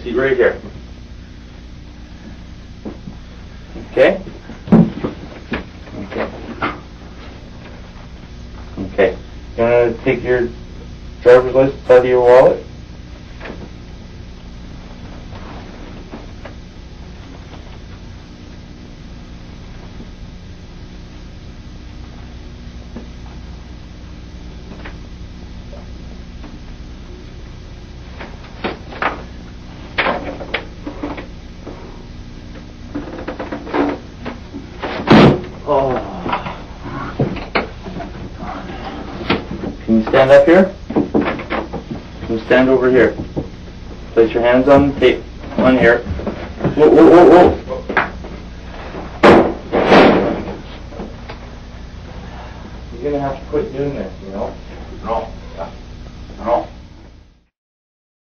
seat right here. Okay? Okay. Okay. You want to take your driver's license out of your wallet? Oh. Can you stand up here? Can you stand over here? Place your hands on the tape. On here. Whoa, whoa, whoa, whoa. You're gonna have to quit doing this, you know? No.